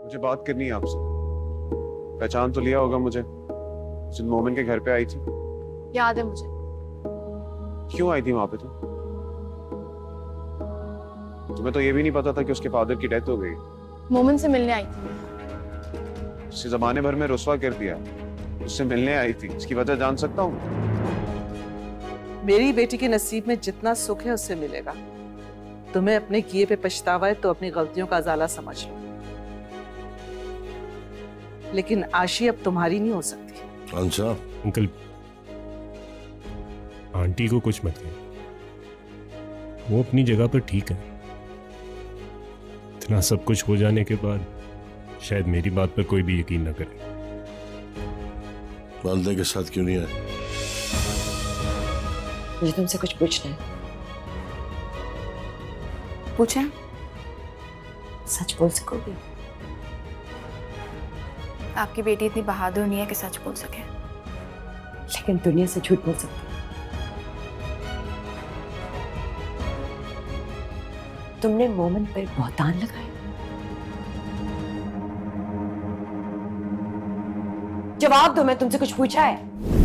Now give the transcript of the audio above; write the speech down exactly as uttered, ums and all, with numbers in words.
मुझे बात करनी है आपसे। पहचान तो लिया होगा मुझे, जिन मोमिन के घर पे आई थी। याद है मुझे। क्यों आई थी वहां पे तुम? तुम्हें तो ये भी नहीं पता था कि उसके फादर की डेथ हो गई। मोमिन से मिलने आई थी। उसे जमाने भर में रुस्वा कर दिया, उससे मिलने आई थी। इसकी वजह जान सकता हूँ? मेरी बेटी के नसीब में जितना सुख है उससे मिलेगा। तुम्हें अपने किए पे पछतावा है तो अपनी गलतियों का अजाला समझ लो, लेकिन आशी अब तुम्हारी नहीं हो सकती। अच्छा अंकल, आंटी को कुछ मत कहिए, वो अपनी जगह पर ठीक है। इतना सब कुछ हो जाने के बाद शायद मेरी बात पर कोई भी यकीन न करे। वालदा के साथ क्यों नहीं आए? मुझे तुमसे कुछ पूछना है। पूछे? सच बोल सकोगी? आपकी बेटी इतनी बहादुर नहीं है कि सच बोल सके। लेकिन दुनिया से झूठ बोल सकती। तुमने मोमिन पर बहतान लगाया। जवाब दो, मैं तुमसे कुछ पूछा है?